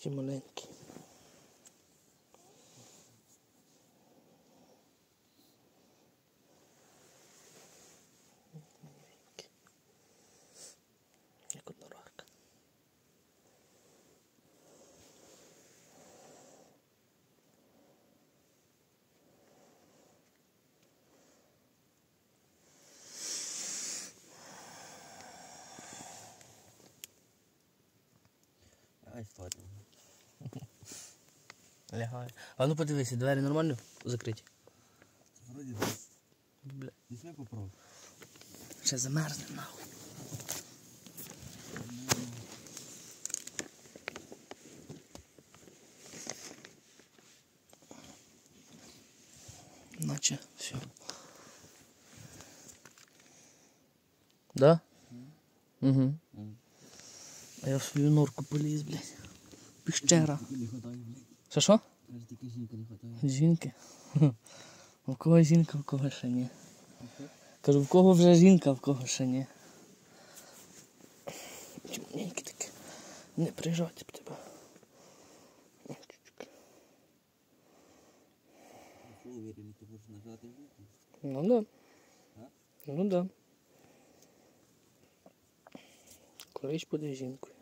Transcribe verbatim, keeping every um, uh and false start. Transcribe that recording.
такі маленькі. Як однорогка. Ай, фатно. Лягає. А ну подивися, двері нормально закриті? Вроді так. Бля. Візьми попробуй. Ще замерзне нахуй. Наче все. Да? Угу. А я в свою норку поліз, блядь. Піщера. Тільки не хватає, блядь. Що що? Каже, тільки жінки не хватає. Жінки? У кого жінка, в кого ще ні. Кажу, в кого вже жінка, в кого ще ні. Чумненькі таке. Не прижати б тебе. Якщо уверений, то можеш нажати жінку. Ну да. А? Ну да. Колись буде жінкою.